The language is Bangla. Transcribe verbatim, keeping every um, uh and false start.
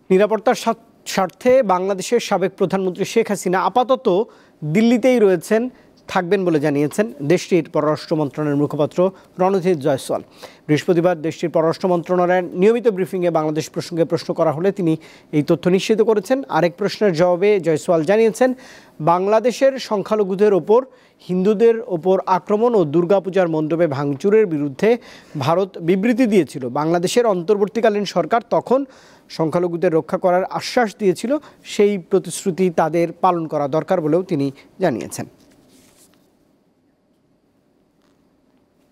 নিরাপত্তার স্বার্থে বাংলাদেশের সাবেক প্রধানমন্ত্রী শেখ হাসিনা আপাতত দিল্লিতেই রয়েছেন, থাকবেন বলে জানিয়েছেন দেশটির পররাষ্ট্র মন্ত্রণালয়ের মুখপাত্র রণধীর জয়সওয়াল। বৃহস্পতিবার দেশটির পররাষ্ট্র মন্ত্রণালয়ের নিয়মিত ব্রিফিংয়ে বাংলাদেশ প্রসঙ্গে প্রশ্ন করা হলে তিনি এই তথ্য নিশ্চিত করেছেন। আরেক প্রশ্নের জবাবে জয়সওয়াল জানিয়েছেন, বাংলাদেশের সংখ্যালঘুদের ওপর হিন্দুদের ওপর আক্রমণ ও দুর্গাপূজার মণ্ডপে ভাঙচুরের বিরুদ্ধে ভারত বিবৃতি দিয়েছিল। বাংলাদেশের অন্তর্বর্তীকালীন সরকার তখন সংখ্যালঘুদের রক্ষা করার আশ্বাস দিয়েছিল, সেই প্রতিশ্রুতি তাদের পালন করা দরকার বলেও তিনি জানিয়েছেন।